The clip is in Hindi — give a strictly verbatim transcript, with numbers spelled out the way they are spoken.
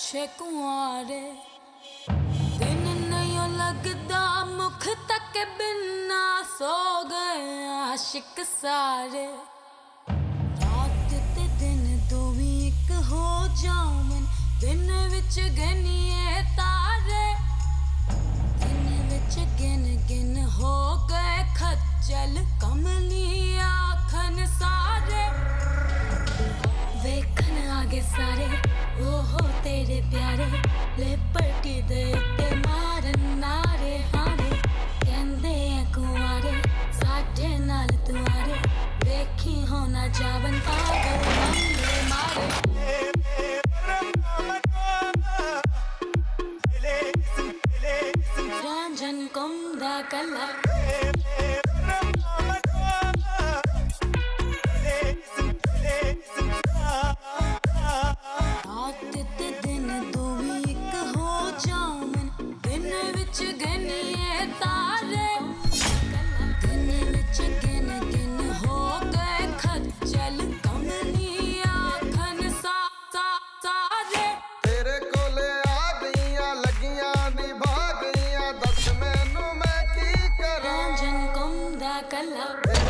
अच्छे कुआरे दिन नहीं लगदा मुख तक बिना सो गए आशिक सारे रात ते दिन दोवी एक हो जावन दिन विच गिनिए तारे दिन विच गिन गिन हो गए खज्जल कमली आखन सारे वेखन आगे सारे ओहो तेरे प्यारे लिपटी दे ते मारन नारे हारे कहंदे ऐ कुआरे साडे नाल तुआरे वेखी होना जावन पागल मंगे मारे रांझन कुंदा कला कला।